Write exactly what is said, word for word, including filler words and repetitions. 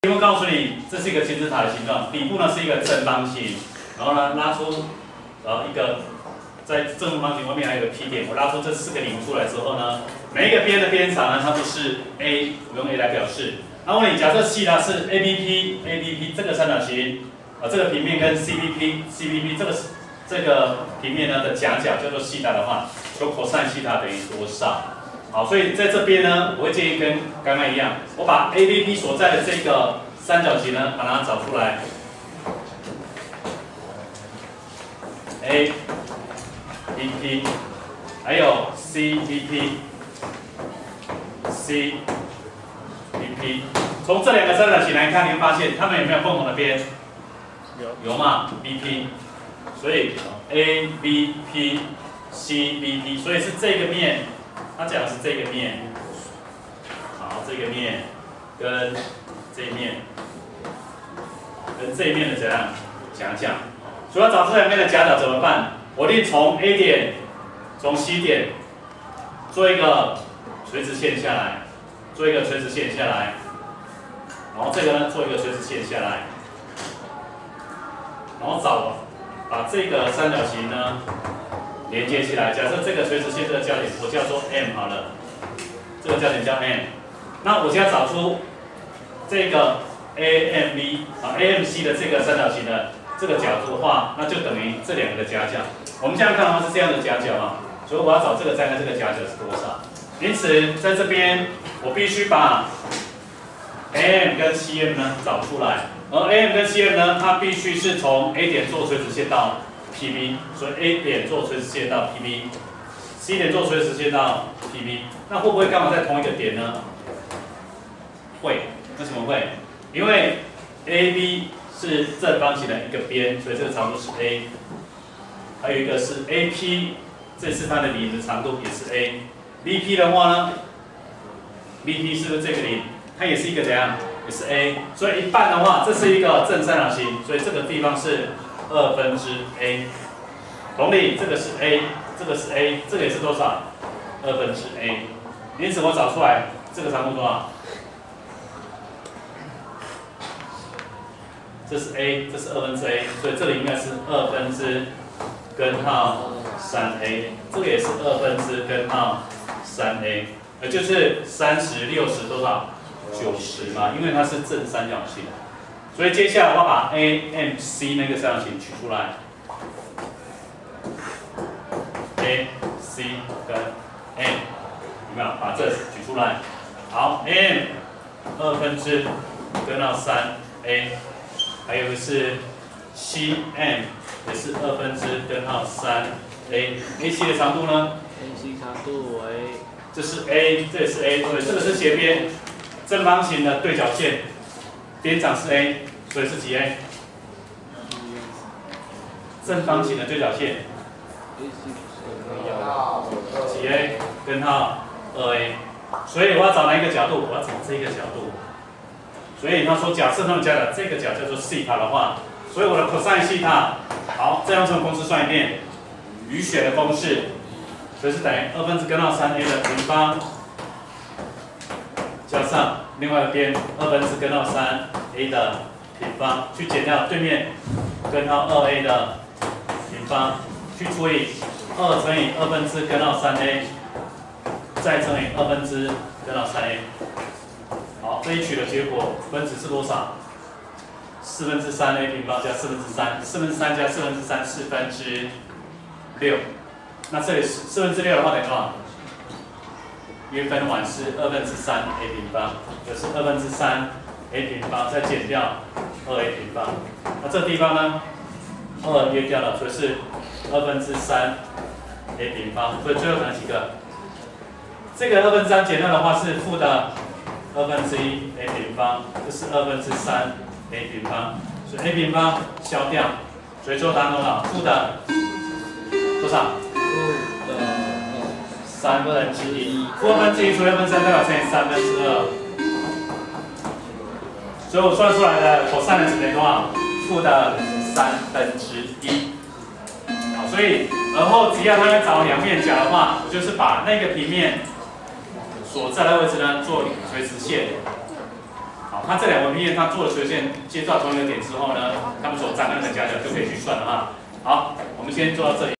题目告诉你，这是一个金字塔的形状，底部呢是一个正方形，然后呢拉出呃一个在正方形外面还有一个 P 点，我拉出这四个零出来之后呢，每一个边的边长呢它都是 A， 我用 A 来表示。那问你，假设西塔是 A B P，A B P 这个三角形，啊、呃、这个平面跟 C B P，C B P 这个这个平面呢的夹角叫做西塔的话，求 cos 西塔等于多少？好，所以在这边呢，我会建议跟刚刚一样，我把 A B P 所在的这个三角形呢，把它找出来。A B P 还有 C B P，C B P， 从这两个三角形来看，你会发现它们有没有共同的边？有，有嘛 ？B P， 所以 A B P C B P， 所以是这个面。它讲的是这个面，好，这个面跟这一面跟这一面的怎样夹角？所以要找这两面的夹角怎么办？我一定从 A 点，从 C 点做一个垂直线下来，做一个垂直线下来，然后这个呢做一个垂直线下来，然后找把这个三角形呢连接起来。假设这个垂直线这个交点我叫做 M 好了，这个交点叫 M。那我就要找出这个 A M B 啊 A M C 的这个三角形的这个角度的话，那就等于这两个的夹角。我们这样看的话是这样的夹角啊，所以我要找这个站跟这个夹角是多少。因此在这边我必须把 A M 跟 C M 呢找出来，而 A M 跟 C M 呢，它必须是从 A 点做垂直线到P B， 所以 A 点做垂直线到 P B，C 点做垂直线到 P B， 那会不会刚好在同一个点呢？会，为什么会？因为 A B 是正方形的一个边，所以这个长度是 A， 还有一个是 A P， 这是它的零的长度也是 A。B P 的话呢 ，B P 是不是这个零？它也是一个怎样？也是 A， 所以一半的话，这是一个正三角形，所以这个地方是二分之 A。同理，这个是 A， 这个是 A， 这个也是多少？二分之 A。因此我找出来这个长度多少？这是 A， 这是二分之 A， 所以这里应该是二分之根号三 A， 这个也是二分之根号三 A， 也就是三十、六十多少？九十嘛，因为它是正三角形。所以接下来我要把 A M C 那个三角形取出来 ，A C 跟 M， 有没有？把这取出来。好 ，A M 二分之根号三 A， 还有一个是 C M 也是二分之根号三 A。A C 的长度呢 ？A C 长度为， 这是 A， 这也是 A， 对，这个是斜边正方形的对角线，边长是 A。所以是几 A？ 正方形的对角线，几 A？ 根号二 A。所以我要找哪一个角度？我要找这个角度。所以他说，假设他们加的这个角叫做西塔的话，所以我的 cos 西塔，好，这样从公式算一遍，余弦的公式，所以是等于二分之根号三 A 的平方，加上另外一边二分之根号三 A 的平方，去减掉对面根号二 A 的平方，去除以二乘以二分之根号三 A， 再乘以二分之根号三 A。好，这一取的结果分子是多少？四分之三 A 平方加四分之三，四分之三加四分之三，四分之六。那这里四分之六的话等于多少？约分完是二分之三 A 平方，就是二分之三 A 平方，再减掉二 A 平方。那这地方呢，二约掉了，所以是二分之三 A 平方。所以最后等于几个？这个二分之三减掉的话是负的二分之一 A 平方，这是二分之三 A 平方，所以 A 平方消掉，所以最后答案多少？负的多少？ 负的三分之一。负二分之一除以二分之三，代表乘以三分之二。所以我算出来的 cos 的值等于多少？负的三分之一。好，所以而后只要它要找两面角的话，我就是把那个平面所在的位置呢做垂直线。好， 好，它这两个平面它做了垂直线接到同一个点之后呢，它们所占的那个夹角就可以去算了哈。好，我们先做到这里。